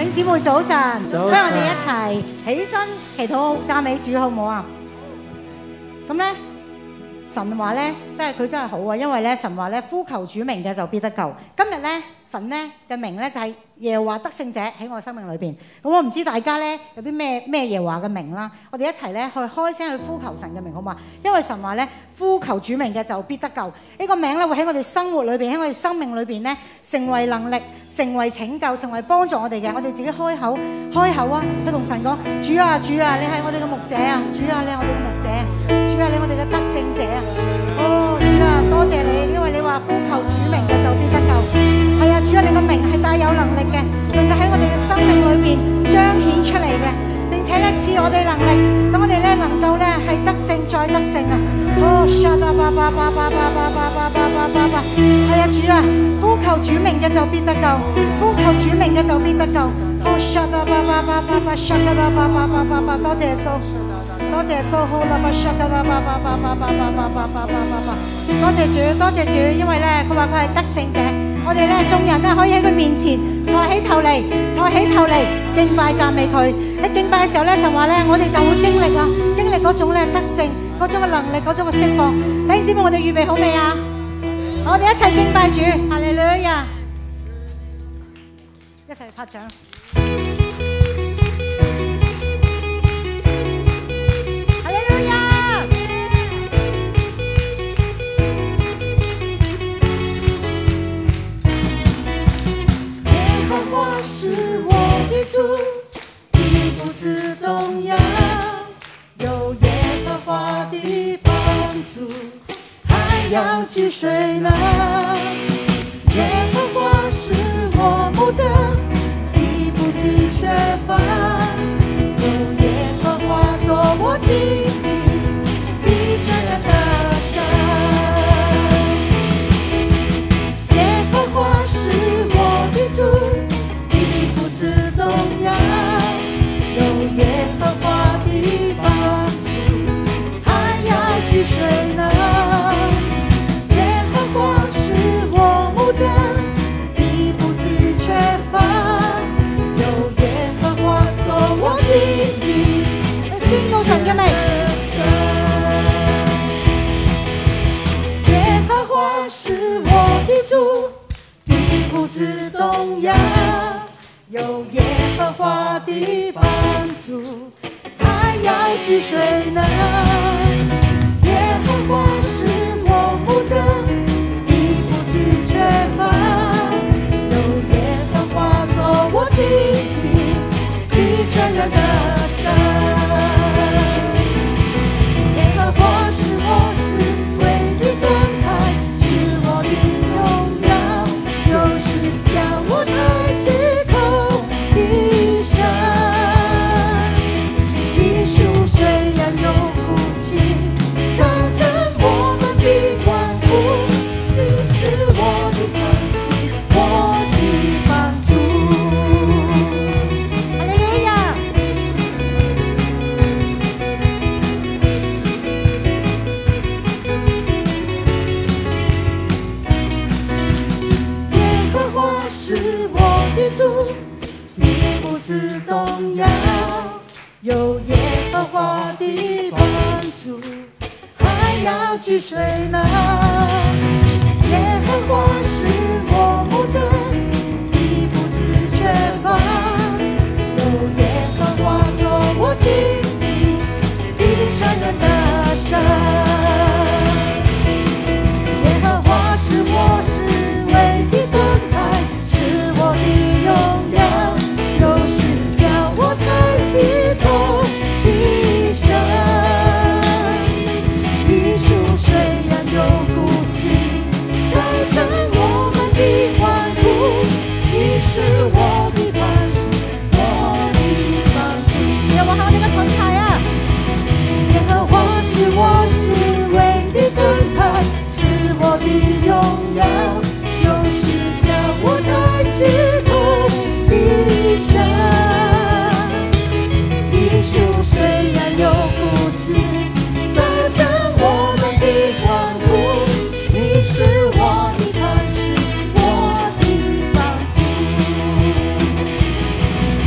兄姊妹早晨， 早晨不如我哋一齊起身祈禱讚美主好唔好啊？咁咧，神話咧，佢真係好啊，因為咧神話咧呼求主名嘅就必得救。今日咧神咧嘅名咧就係耶和華得勝者喺我生命裏邊。咁我唔知大家咧有啲咩耶和華嘅名啦，我哋一齊咧去開聲去呼求神嘅名好嘛？因為神話咧呼求主名嘅就必得救。呢個名咧會喺我哋生活裏邊，喺我哋生命裏邊咧成為能力、成為拯救、成為幫助我哋嘅。我哋自己開口啊，去同神講：主啊，主啊，你係我哋嘅牧者啊！主啊，你係我哋嘅牧者。主啊，你係我哋嘅得勝者啊！哦，主啊，多謝你，因為你話呼求主名嘅就必得救。係啊，主啊，你個名係帶有能力嘅，能夠喺我哋嘅生命裏邊彰顯出嚟嘅，並且咧賜我哋能力，等我哋咧能夠咧係得勝再得勝啊！哦，係啊，主啊，呼求主名嘅就必得救，呼求主名嘅就必得救。哦，多謝耶穌。多謝蘇好啦，多謝主，多謝主，因為咧佢話佢係得勝者，我哋咧眾人咧可以喺佢面前抬起頭嚟敬拜讚美佢。喺敬拜嘅時候咧，神話咧我哋就會經歷嗰種咧得勝，嗰種嘅能力，嗰種嘅釋放。弟兄姊妹，我哋預備好未啊？我哋一齊敬拜主，哈利路亞，一齊拍掌。 是我的主，必不致动摇，有耶和华的帮助，还要聚水呢。耶和华是我牧者，必不致缺乏，有耶和华做我荆棘，必全然得胜。耶和华是我的主，有耶和华的帮助，还要聚水呢。耶和华是我牧者，必不致缺乏，有耶和华做我荆棘，宣告神嘅名。耶和華是我的主，必不致動搖，有耶和華的幫助，他要聚水呢。耶和華是我牧者，必不致缺乏，有耶和華做我荊棘，必全然得勝。耶和華是我是唯的盾牌，是我的榮耀，有時將我抬起頭地上。一樹雖然有哭泣，早晨我們必歡呼，你是我的關係，我的幫助。哈利路亞。耶和華是我的主，必不致動搖，有耶和華的幫助，還要聚水呢。耶和華是我牧者，必不致缺乏，有耶和華做我荊棘，必全然得勝。耶和華是我是唯的盾牌，是我的榮耀，有時將我抬起頭地上。一樹雖然有哭泣，早晨我們必歡呼，你是我的關係，我的幫助。耶和華你嘅盾牌啊！耶和華是我是唯的盾牌，是我的榮耀，有時將我抬起頭地上。一樹雖然有哭泣，早晨我們必歡呼，你是我的磐石，我的幫助。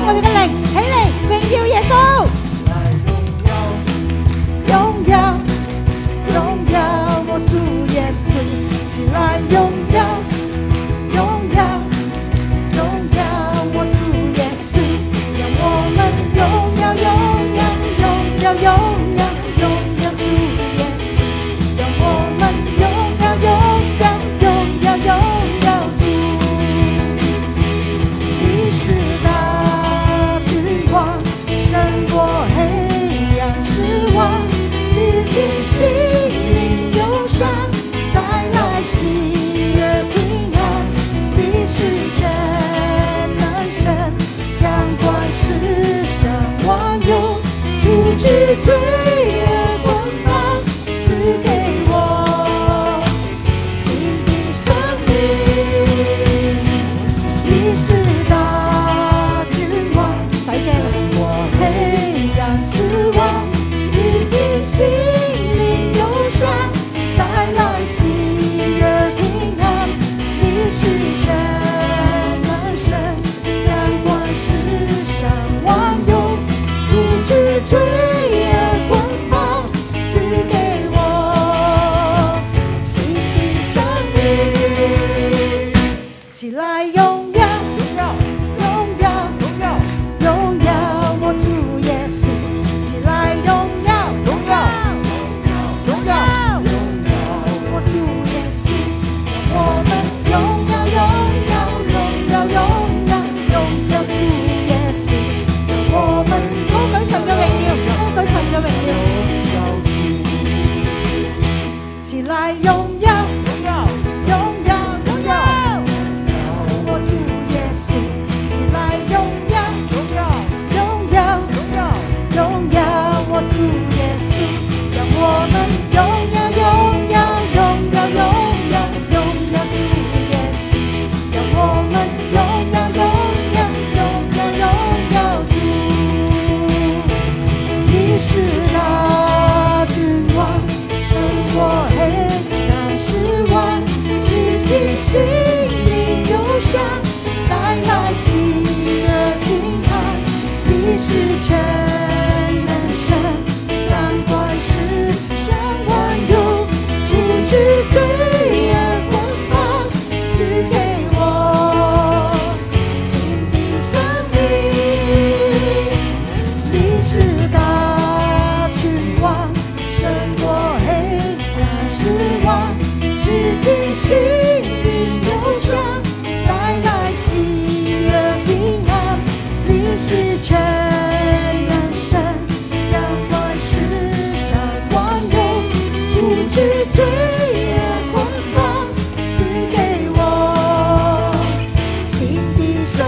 我哋嘅靈起嚟榮耀耶穌。 荣耀，荣耀我主耶稣，起来荣耀，荣耀，荣耀我主耶稣，让我们荣耀，荣耀，荣耀，荣耀，荣耀主耶稣，让我们荣耀，荣耀，荣耀，荣耀主。你是大君王，胜过黑暗失望。洗净心灵忧伤，带来喜悦平安。你是全能神，掌管世上万有，除去罪恶捆绑，赐给我新的生命。你是大君王，胜过黑暗死亡。心灵忧伤，带来喜悦平安。你是全能神，掌管世上万有，除去罪恶捆绑，赐给我新的生命。起来荣耀，荣耀，荣耀，荣耀我主耶稣。起来荣耀。我们荣耀，荣耀，荣耀，荣耀，荣耀主耶稣，我们高舉神嘅榮耀，高舉神嘅榮耀，起來榮耀，榮耀，榮耀，榮耀，我主耶穌，起來榮耀，榮耀，榮耀，榮耀，榮耀我主耶穌，讓我們榮耀，榮耀，榮耀，榮耀。我们荣耀，荣耀，荣耀，荣耀主。你是大君王，胜过黑暗失望，洗净心灵忧伤，带来喜悦平安。你是全能神，掌管世上万有，除去罪恶捆绑，赐给心灵忧伤，带来喜悦平安。你是全能神，掌管世上万有，除去罪恶捆绑，赐给我新的生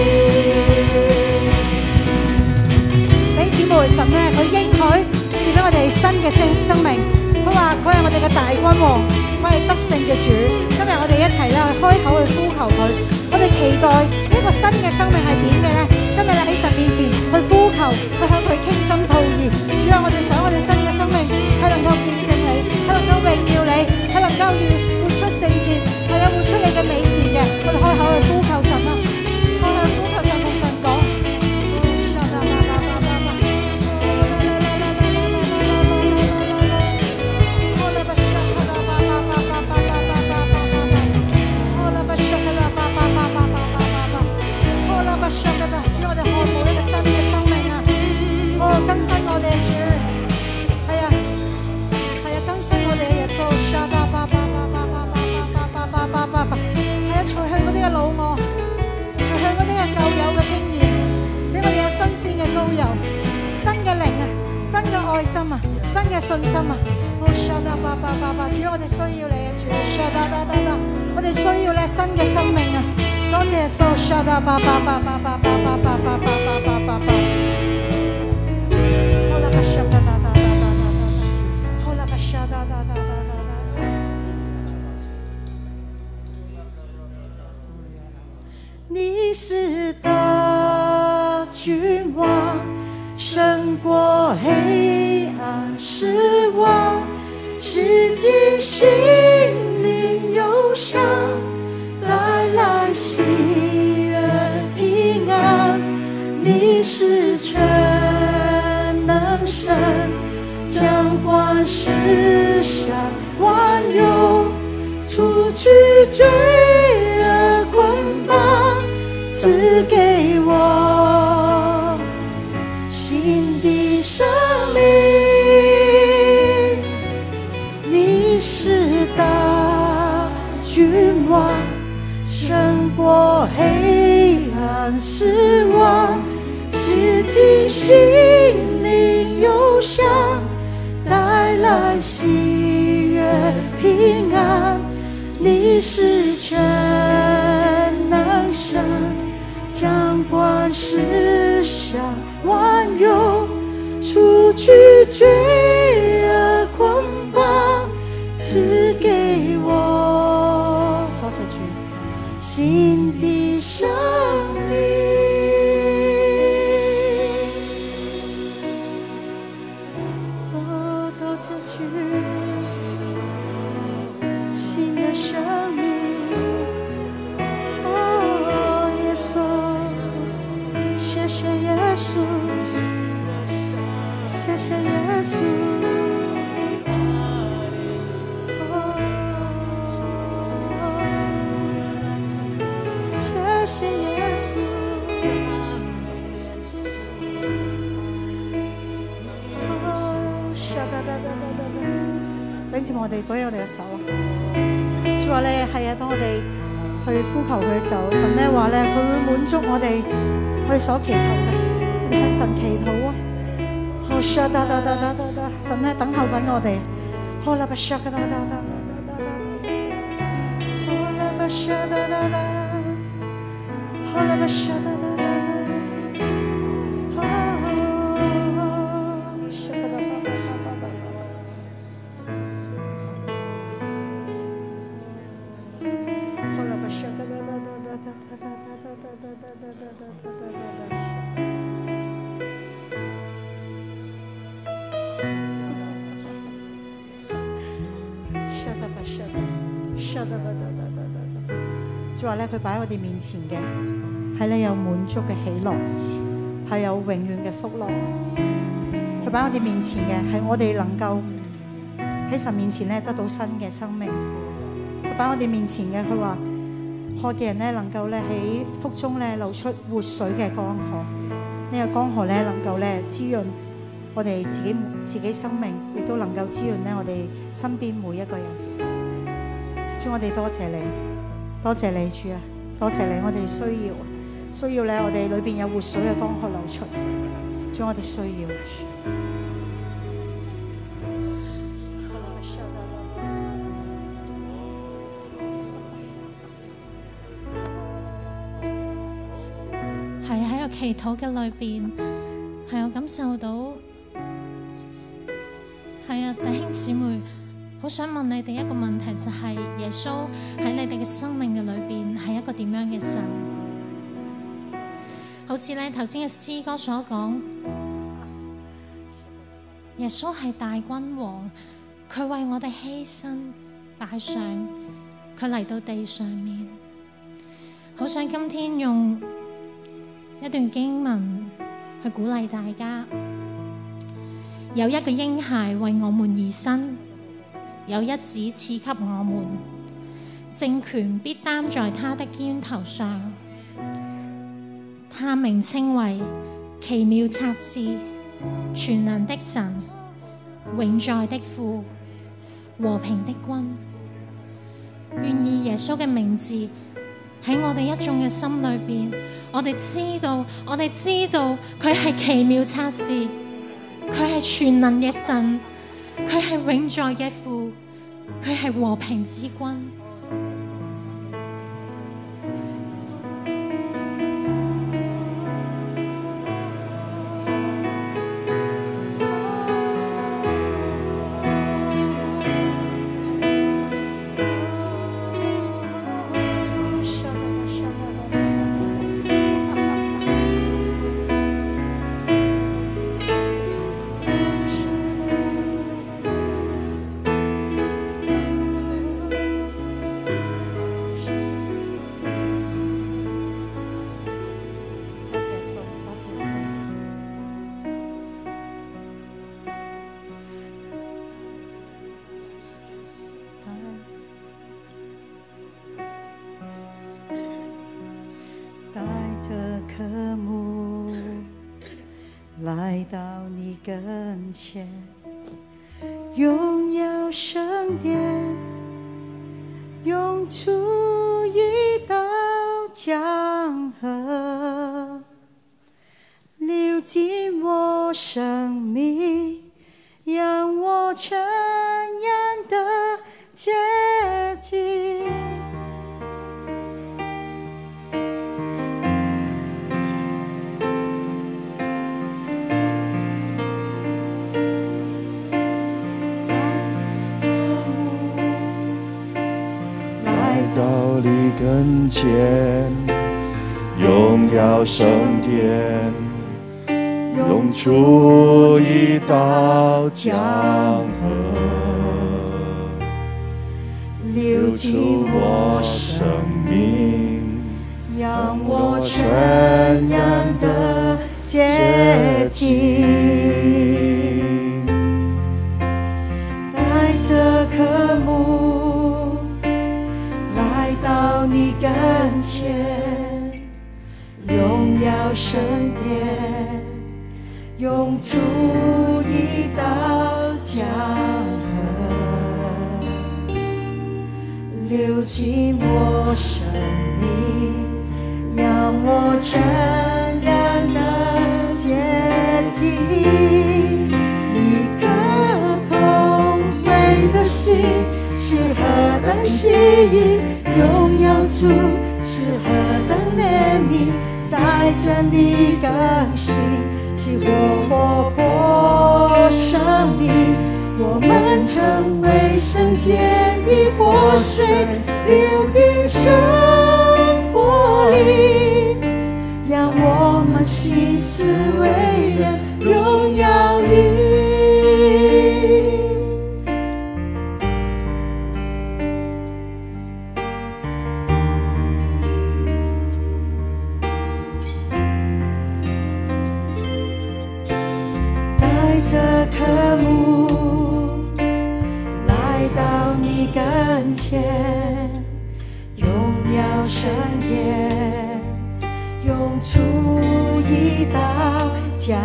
命。 弟兄姊妹，神咧佢應許賜俾我哋新嘅生命。佢話佢係我哋嘅大君王。我係得勝嘅主，今日我哋一齊咧開口去呼求佢，我哋期待呢個新嘅生命係點嘅咧？今日咧喺神面前去呼求，去向佢傾心吐意。主啊，我哋想我哋新嘅生命係能夠見證你，係能夠榮耀你，係能夠活出聖潔，係有活出你嘅美善嘅。我哋開口去呼求神啦，開口呼求神同神講。主，我哋渴慕呢個新嘅生命啊！更新我哋主，係啊，更新我哋嘅耶穌，係啊，除去嗰啲嘅老我，除去嗰啲嘅舊有嘅經驗，俾我哋有新鮮嘅膏油，新嘅靈啊，新嘅愛心啊，新嘅信心啊！主，我哋需要你啊！主，我哋需要咧新嘅生命啊！多謝耶穌， 你是大君王，胜过黑暗失望，洗净心灵忧伤，带来喜悦平安。你管世上万有，除去罪恶捆绑，赐给我新的生命。你是大君王，胜过黑暗死亡，洗净心灵忧伤，带来喜悦平安。你是全能神，掌管世上万有，除去罪恶捆绑，赐给我多謝主。 新的生命。哦，多謝主，新的生命。哦，耶穌，謝謝耶穌，謝謝耶穌。謝謝耶穌， 弟兄姊妹，我哋舉起我哋嘅手啊！主話咧係啊，當我哋去呼求佢嘅時候，神咧話咧佢會滿足我哋所祈求嘅，我哋向神祈禱啊！好神咧等候緊我哋。好啦，主話咧，佢擺喺我哋面前嘅係咧有滿足嘅喜樂，係有永遠嘅福樂。佢擺喺我哋面前嘅係我哋能夠喺神面前咧得到新嘅生命。佢擺喺我哋面前嘅，佢話渴嘅人咧能夠咧喺腹中咧流出活水嘅江河。呢個江河咧能夠咧滋潤我哋自己生命，亦都能夠滋潤咧我哋身邊每一個人。主，我哋多謝你。多謝你主啊，多謝你，我哋需要咧，我哋裏邊有活水嘅江河流出，主，我哋需要。 係喺個祈禱嘅裏邊，係我感受到，係啊，弟兄姊妹。好想問你哋一個問題，就係耶穌喺你哋嘅生命嘅裏邊係一個點樣嘅神？好似咧頭先嘅詩歌所講，耶穌係大君王，佢為我哋犧牲擺上，佢嚟到地上面。好想今天用一段經文去鼓勵大家，有一個嬰孩為我們而生。有一子賜給我們，政權必擔在他的肩頭上。他名稱為奇妙策士、全能的神、永在的父、和平的君。願意耶穌嘅名字喺我哋一眾嘅心裏邊，我哋知道佢係奇妙策士，佢係全能嘅神。佢係永在嘅父，佢係和平之君。 着渴慕来到你跟前，荣耀圣殿，涌出一道江河，流进我生命，让我全然的洁净。 到你跟前，荣耀圣殿，涌出一道江河，流出我生命， 让我全然的洁净，带着渴慕来到你跟前，荣耀圣殿，涌出一道江河，流进我生命，让我全然的洁净。一颗同归的心是何等吸引，荣耀主是何等怜悯，在真理更新，激活活泼生命。我们成为圣洁的活水，流进生活里，让我们行事为人荣耀你。带着渴慕来到你跟前，荣耀圣殿，涌出一道江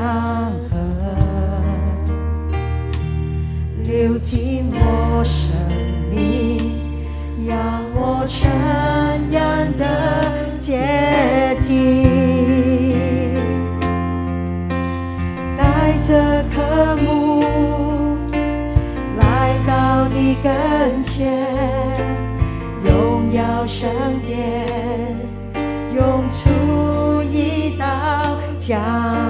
河，流进我生命，让我全然的洁净。带着渴慕来到你跟前，荣耀圣殿，涌出一道江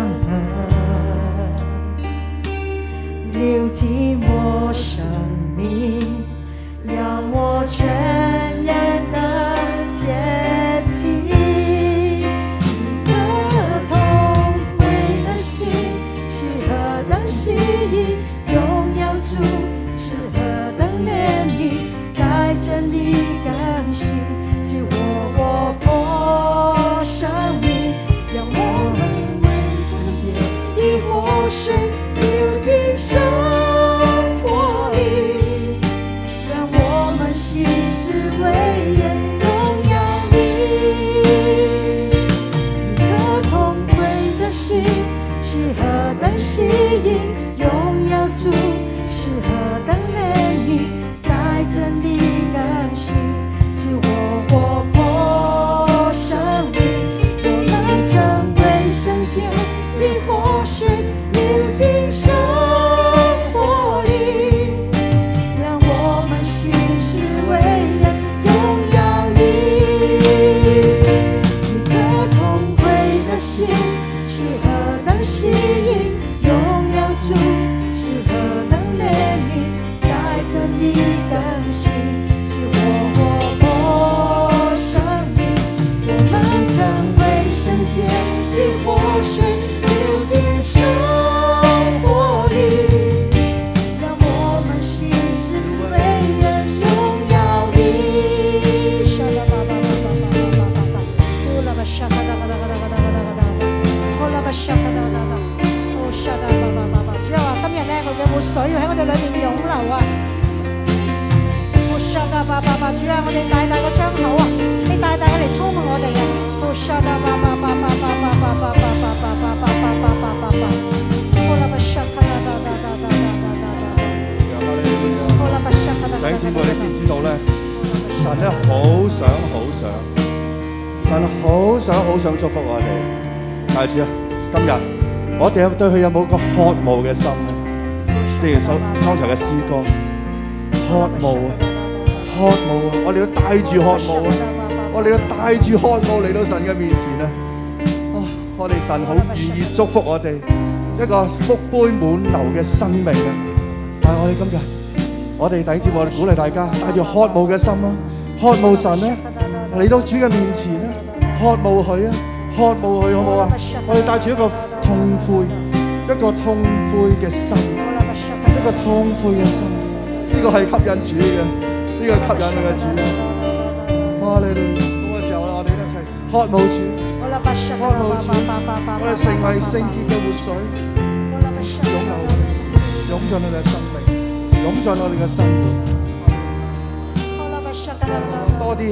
河，流进我生命，让我全然的洁净。一颗同归的心是何等吸引，荣耀主是何等怜悯，在真理更新，激活活泼生命，让我们为圣洁的活水流进生活里，让我们行事为人荣耀你。一颗同归的心是何等吸引，荣耀主是何等怜悯，在真理更新，激活活泼生命。我们成为圣洁的活水，流进生活里，让我们行事为人荣耀你。一颗同归的心是何等吸引，荣耀主是何等怜悯，在真理更新，激活活泼生命。我们成为圣洁的活水，流进生活里，让我们行事为人荣耀你。沙拉巴巴巴巴巴巴巴巴，呼啦巴沙嘎哒嘎哒嘎哒嘎哒嘎哒嘎哒，呼啦巴沙嘎哒嘎哒，哦沙哒巴巴巴巴。主要話今日咧，佢嘅活水喺我哋裏面湧流啊！沙哒巴巴巴，主啊，我哋大大個窗口啊，你大大嘅嚟充滿我哋啊！沙哒巴巴巴巴神好想祝福我哋。大主啊，今日我哋對佢有冇個渴慕嘅心咧？正如剛才嘅詩歌，渴慕啊，我哋要帶住渴慕啊，我哋要帶住渴慕嚟到神嘅面前啊！我哋神好願意祝福我哋一個福杯滿流嘅生命啊！但係我哋今日，我哋弟兄姊妹，我哋鼓勵大家帶住渴慕嘅心啊，渴慕神咧，嚟到主嘅面前咧，渴慕佢啊，渴慕佢好唔好啊？我哋帶住一個痛悔嘅心，一個痛悔嘅心，呢個係吸引主嘅，呢個係吸引你嘅主。哇！你哋嗰個時候啦，我哋一齊渴慕主，渴慕主，我哋成為聖潔嘅活水，湧進我哋嘅生命，湧進我哋嘅生活。多啲，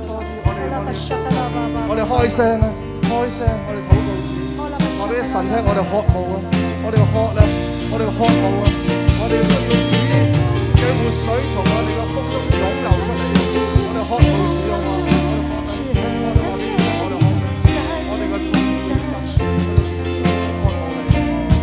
我哋開聲啊！開聲，我哋禱告主，話俾神聽，我哋渴慕啊，我哋渴啦，我哋渴慕啊，我哋需要主嘅活水從我哋嘅腹中湧流出嚟，我哋渴慕主啊嘛，我哋嘅痛苦嘅心，渴慕你。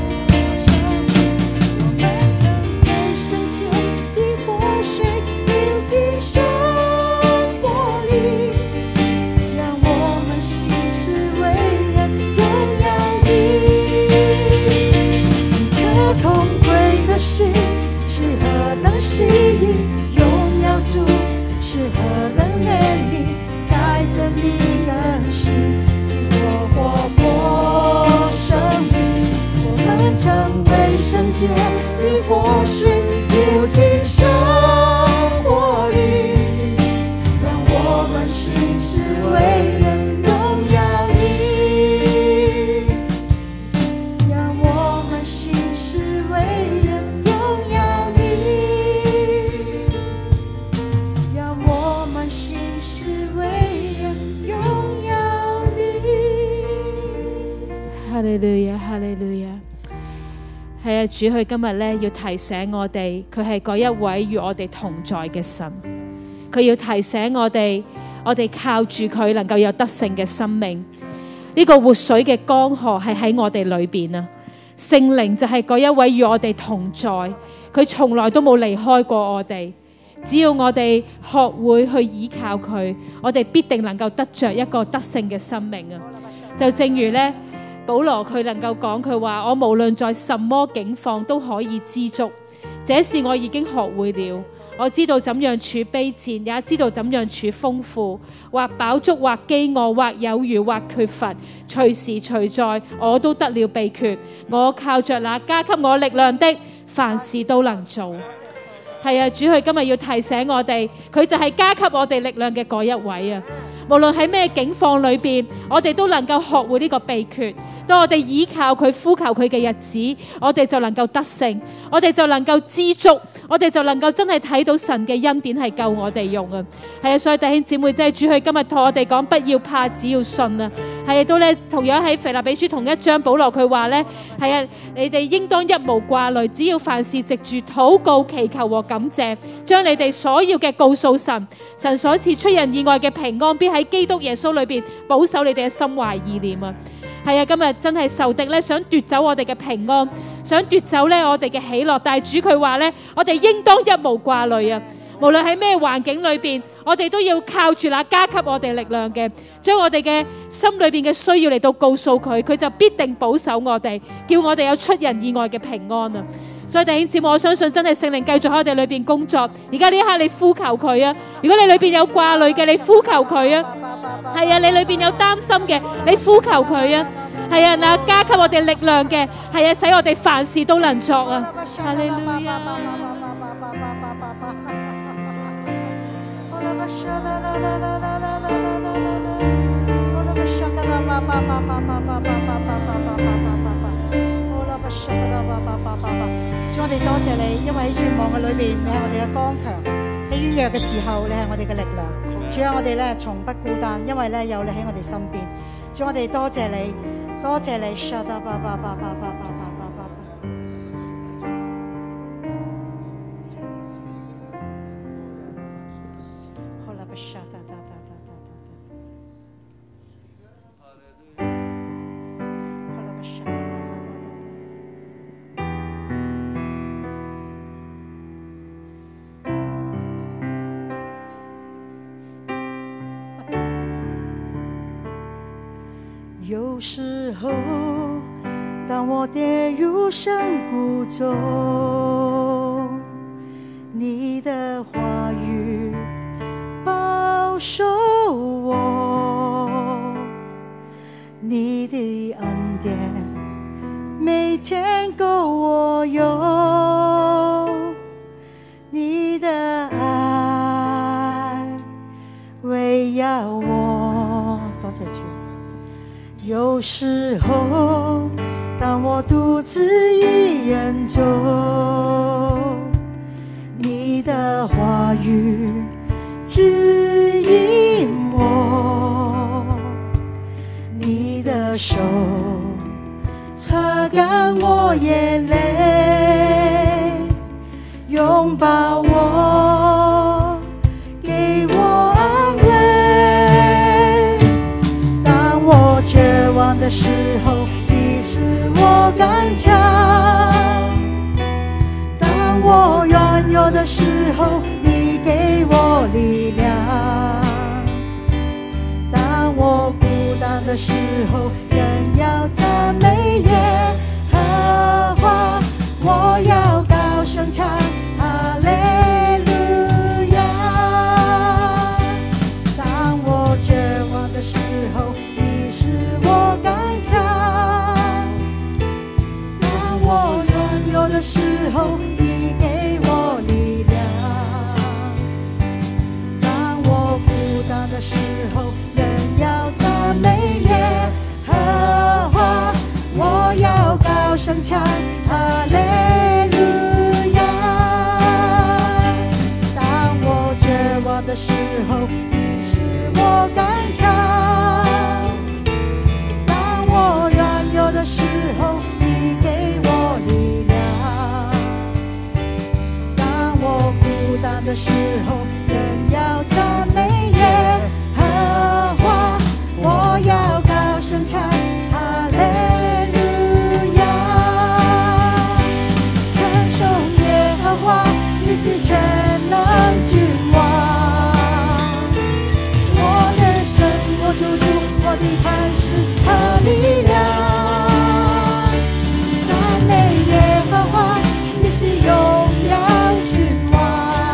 的活水流进生活里，让我们行事为人荣耀你，让我们行事为人荣耀你，让我们行事为人荣耀你。 哈利路亞，哈利路亞。係啊，主佢今日咧要提醒我哋，佢係嗰一位與我哋同在嘅神。佢要提醒我哋靠住佢能夠有得勝嘅生命。呢個活水嘅江河係喺我哋裏邊啊！聖靈就係嗰一位與我哋同在，佢從來都冇離開過我哋。只要我哋學會去依靠佢，我哋必定能夠得着一個得勝嘅生命啊！就正如咧。保羅佢能夠講佢話，我無論在什麼境況都可以知足，這是我已經學會了。我知道怎樣處卑賤，也知道怎樣處豐富，或飽足，或飢餓，或有餘，或缺乏，隨時隨在，我都得了秘訣。我靠着那加給我力量的，凡事都能做。係啊，主佢今日要提醒我哋，佢就係加給我哋力量嘅嗰一位啊！無論喺咩境況裏邊，我哋都能夠學會呢個秘訣。當我哋依靠佢、呼求佢嘅日子，我哋就能夠得勝，我哋就能夠知足，我哋就能夠真係睇到神嘅恩典係夠我哋用啊！係啊，所以弟兄姊妹，即係主佢今日同我哋講，不要怕，只要信啊！係都咧，同樣喺腓立比書同一章，保羅佢話咧，係啊，你哋應當一無掛慮，只要凡事藉住禱告、祈求和感謝，將你哋所要嘅告訴神，神所賜出人意外嘅平安，必喺基督耶穌裏邊保守你哋嘅心懷意念啊！係啊，今日真係仇敵咧想奪走我哋嘅平安，想奪走咧我哋嘅喜樂，但係主佢話咧，我哋應當一無掛慮啊！無論喺咩環境裏邊，我哋都要靠住那加給我哋力量嘅，將我哋嘅心裏邊嘅需要嚟到告訴佢，佢就必定保守我哋，叫我哋有出人意外嘅平安啊！所以弟兄姊妹，我相信真係聖靈繼續喺我哋裏邊工作。而家呢一刻你呼求佢啊！如果你裏邊有掛慮嘅，你呼求佢啊！係啊，你裏邊有擔心嘅，你呼求佢啊！係啊，嗱，加給我哋力量嘅，係啊，使我哋凡事都能作啊！哈利路亞。 主，我哋多謝你，因為喺絕望嘅裏邊，你係我哋嘅剛強；喺軟弱嘅時候，你係我哋嘅力量。主啊，我哋咧從不孤單，因為咧有你喺我哋身邊。主，我哋多謝你，多謝你。 有时候，当我跌入深谷中，你的话语保守我，你的恩典每天够我用，你的爱围绕我。多谢主。有时候，当我独自一人走，你的话语指引我，你的手擦干我眼泪，拥抱我，给我安慰。当我绝望的时候，你使我刚强；当我软弱的时候，你给我力量；当我孤单的时候，仍要赞美耶和华。我要高声唱哈利路亚。当我绝望的时候，你使我刚强；当我软弱的时候，你给我力量；当我孤单的时候，仍要赞美耶和华。我要高声唱哈利路亚。当我绝望的时候，你使我刚强；当我软弱的时候，你给我力量；当我孤单的时候，仍要赞美耶和华。我要高声唱哈利路亚。称颂耶和华，你是全能君王，我的神，我主主，我的磐石和力量。赞美耶和华，你是荣耀君王，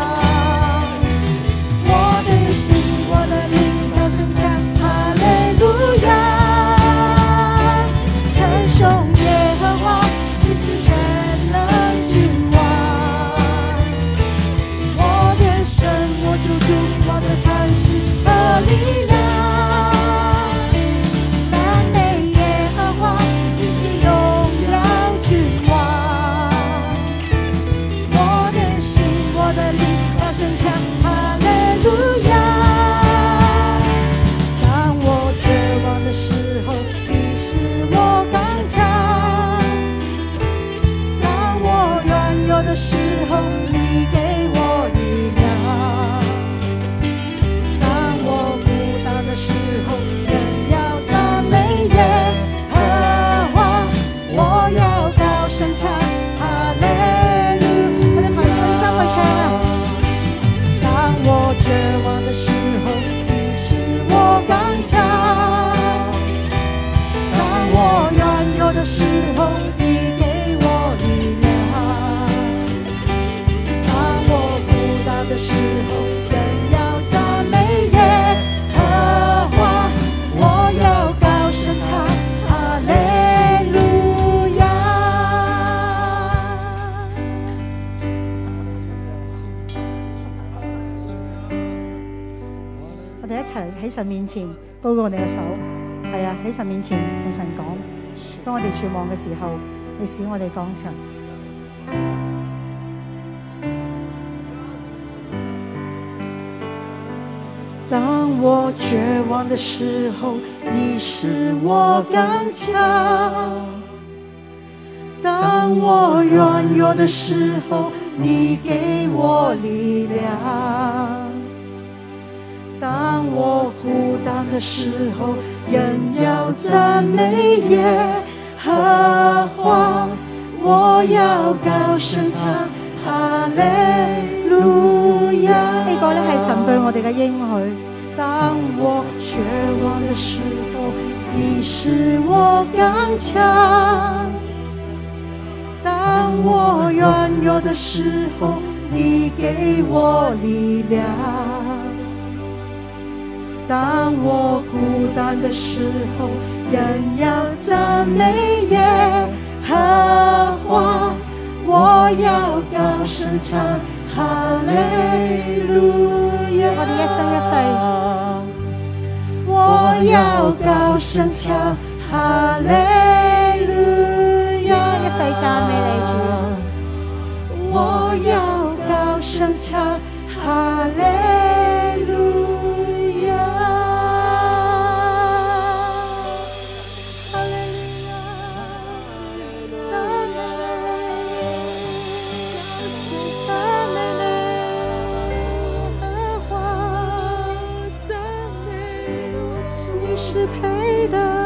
我的心，我的灵，高声唱哈利路亚。称颂耶和华，你是全能君王，我的神，我主主，我的磐石和力量。赞美耶和华，你是荣耀君王，我的心，我的灵，高声唱哈利路亚。当我绝望的时候，你使我刚强；当我软弱的时候，你给我力量；当我孤单的时候，仍要赞美耶和华。我要高声唱哈利路亚。我哋憑信心去唱啊！當我絕望的時候，你使我剛強；當我軟弱的時候，你給我力量；當我孤單的時候，仍要讚美耶和華。我要高聲唱哈利路亞。我哋一齊喺神面前高過我哋嘅手，係啊，喺神面前同神講，當我哋絕望嘅時候，你使我哋剛強。當我絕望的時候，你使我剛強；當我軟弱的時候，你給我力量；當我孤單的時候，仍要讚美耶和華。我要高聲唱哈利路亞。呢個咧係神對我哋嘅應許。當我絕望的時候，你使我刚强。当我软弱的时候，你给我力量。当我孤单的时候，仍要赞美耶和华。我要高声唱哈利路亚。 我哋一生一世， 我要高聲唱哈利路亞， 一世讚美你主。 我要高聲唱哈利路亞，哈利路亞，讚美你，讚美你，和華，讚美你是配的。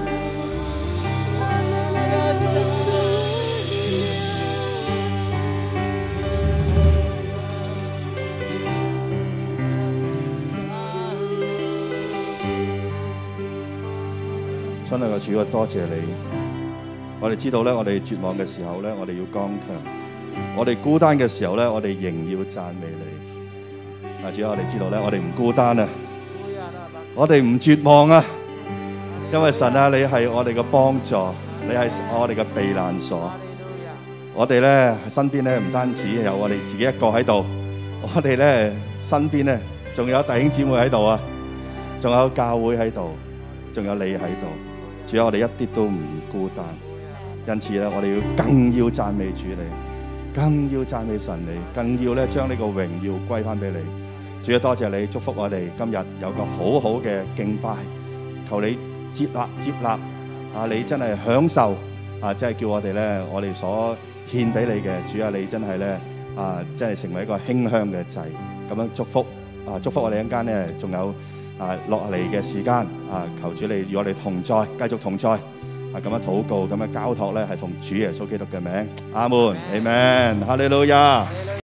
親愛嘅主，我多謝你。我哋知道咧，我哋絕望嘅時候咧，我哋要剛強；我哋孤單嘅時候咧，我哋仍要讚美你。但主，我哋知道咧，我哋唔孤單啊，我哋唔絕望啊，因為神啊，你係我哋嘅幫助，你係我哋嘅避難所。我哋咧身邊咧唔單止有我哋自己一個喺度，我哋咧身邊咧仲有弟兄姊妹喺度啊，仲有教會喺度，仲有你喺度。主啊，我哋一啲都唔孤單，因此咧，我哋更要讚美主你，更要讚美神你，更要咧將呢個榮耀歸翻俾你。主啊，多謝你祝福我哋今日有個好好嘅敬拜，求你接納啊！你真係享受啊！即係叫我哋咧，我哋所獻俾你嘅主啊，你真係咧啊，真係成為一個馨香嘅祭，咁樣祝福啊！祝福我哋一間咧，仲有落嚟嘅時間啊，求主你與我哋同在，繼續同在啊！咁樣禱告，咁樣交託咧，係奉主耶穌基督嘅名，阿門，阿門，哈利路亞。